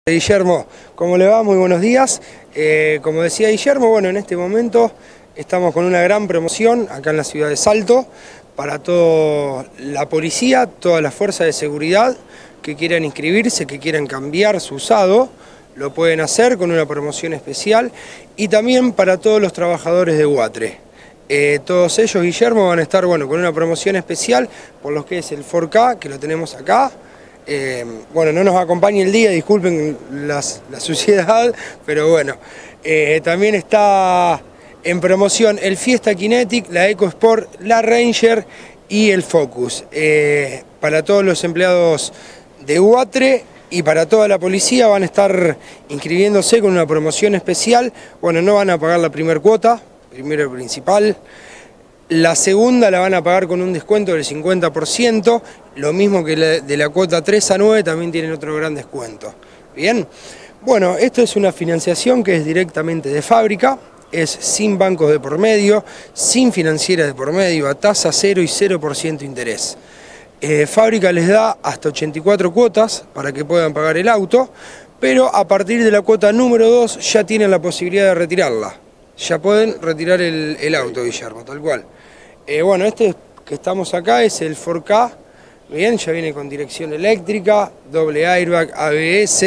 Guillermo, ¿cómo le va? Muy buenos días. Como decía Guillermo, bueno, en este momento estamos con una gran promoción acá en la ciudad de Salto para toda la policía, todas las fuerzas de seguridad que quieran inscribirse, que quieran cambiar su usado, lo pueden hacer con una promoción especial, y también para todos los trabajadores de UATRE. Todos ellos, Guillermo, van a estar con una promoción especial por lo que es el 4K, que lo tenemos acá. Bueno, no nos acompaña el día, disculpen la suciedad, pero bueno, también está en promoción el Fiesta Kinetic, la EcoSport, la Ranger y el Focus. Para todos los empleados de UATRE y para toda la policía van a estar inscribiéndose con una promoción especial. Bueno, no van a pagar la primera cuota, primero y principal. La segunda la van a pagar con un descuento del 50%, lo mismo que de la cuota 3 a 9 también tienen otro gran descuento. Bien, bueno, esto es una financiación que es directamente de fábrica, es sin bancos de por medio, sin financieras de por medio, a tasa 0 y 0% interés. Fábrica les da hasta 84 cuotas para que puedan pagar el auto, pero a partir de la cuota número 2 ya tienen la posibilidad de retirarla. Ya pueden retirar el auto, Guillermo, tal cual. Bueno, este que estamos acá es el 4K, bien, ya viene con dirección eléctrica, doble airbag, ABS,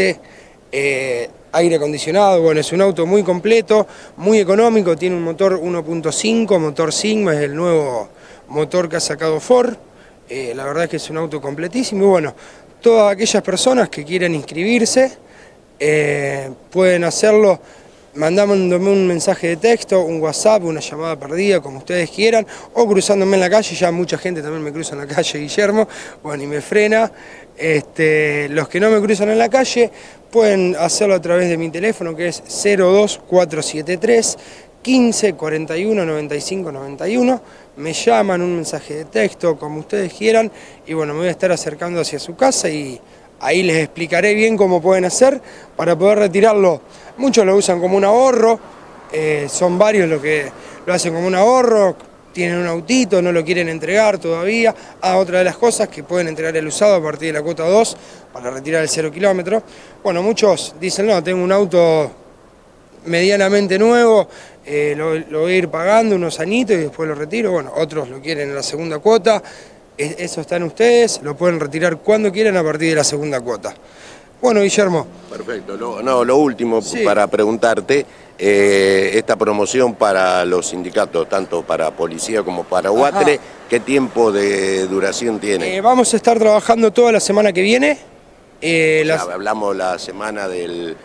aire acondicionado. Bueno, es un auto muy completo, muy económico, tiene un motor 1.5, motor Sigma, es el nuevo motor que ha sacado Ford. La verdad es que es un auto completísimo y bueno, todas aquellas personas que quieran inscribirse pueden hacerlo mandándome un mensaje de texto, un WhatsApp, una llamada perdida, como ustedes quieran, o cruzándome en la calle. Ya mucha gente también me cruza en la calle, Guillermo, bueno, y me frena. Los que no me cruzan en la calle pueden hacerlo a través de mi teléfono, que es 02473 15 41 95 91, me llaman, un mensaje de texto, como ustedes quieran, y bueno, me voy a estar acercando hacia su casa y ahí les explicaré bien cómo pueden hacer para poder retirarlo. Muchos lo usan como un ahorro, son varios los que lo hacen como un ahorro, tienen un autito, no lo quieren entregar todavía. Otra de las cosas que pueden entregar el usado a partir de la cuota 2 para retirar el 0 kilómetro. Bueno, muchos dicen, no, tengo un auto medianamente nuevo, lo voy a ir pagando unos añitos y después lo retiro. Bueno, otros lo quieren en la segunda cuota. Eso está en ustedes, lo pueden retirar cuando quieran a partir de la segunda cuota. Bueno, Guillermo. Perfecto. Lo último, sí, para preguntarte, esta promoción para los sindicatos, tanto para policía como para UATRE, ¿qué tiempo de duración tiene? Vamos a estar trabajando toda la semana que viene. Hablamos la semana del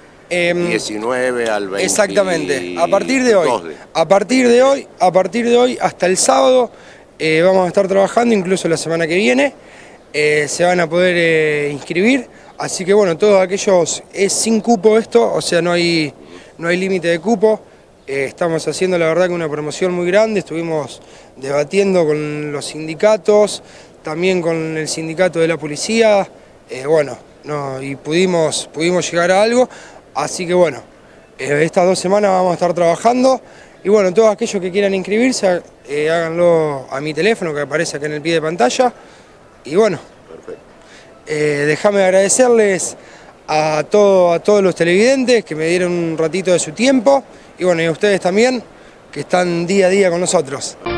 19 al 20. Exactamente, a partir de hoy. A partir de hoy hasta el sábado vamos a estar trabajando, incluso la semana que viene. Se van a poder inscribir. Así que bueno, todos aquellos, es sin cupo esto, o sea, no hay límite de cupo. Estamos haciendo la verdad que una promoción muy grande, estuvimos debatiendo con los sindicatos, también con el sindicato de la policía, y pudimos llegar a algo. Así que bueno, estas 2 semanas vamos a estar trabajando y bueno, todos aquellos que quieran inscribirse, háganlo a mi teléfono que aparece acá en el pie de pantalla y bueno. Déjame agradecerles a todos los televidentes que me dieron un ratito de su tiempo y bueno, y a ustedes también que están día a día con nosotros.